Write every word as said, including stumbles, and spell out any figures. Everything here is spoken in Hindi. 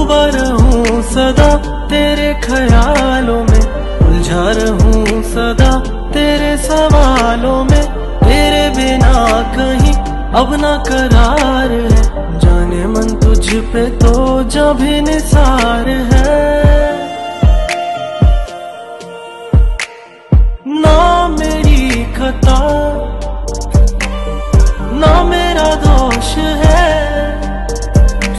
डूबा रहूं सदा तेरे ख्यालों में, उलझा रहूं सदा तेरे सवालों में। तेरे बिना कहीं अब ना करार है, जाने मन तुझ पे तो जा भी निसार है। ना मेरी खता